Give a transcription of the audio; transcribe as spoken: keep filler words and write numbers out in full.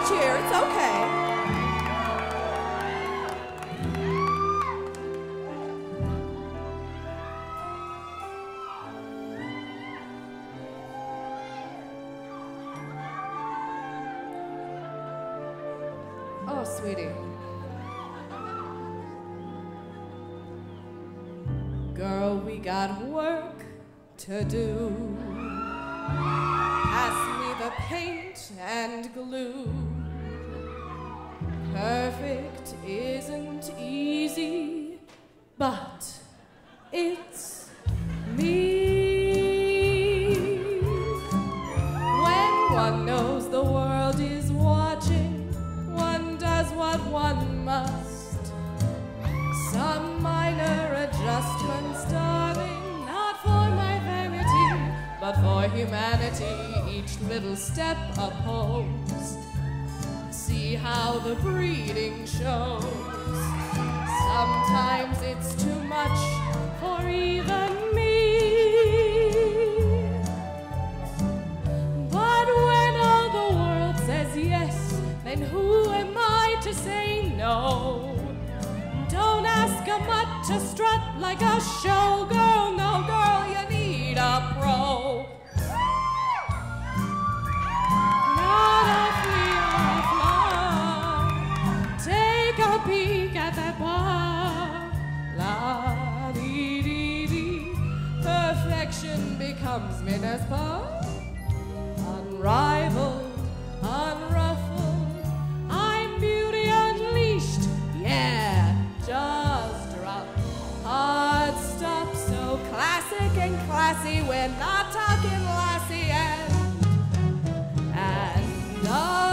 cheer. It's okay. Oh, sweetie. Girl, we got work to do. Pass me the paint and glue. Perfect isn't easy, but it's me. When one knows the world is watching, one does what one must. Some minor adjustments, darling, not for my vanity, but for humanity, each little step upholds. See how the breeding shows. Sometimes it's too much for even me. But when all the world says yes, then who am I to say no? Don't ask a mutt to strut like a showgirl. No, girl, you need a pro. Not a flea or a fly. Take a peek at that bar. La dee dee dee. Perfection becomes Minas Pa. Unrivaled, unruffled. I'm beauty unleashed. Yeah, just drop. Hard stop, so classic and classy. We're not talking lassie and and. Uh,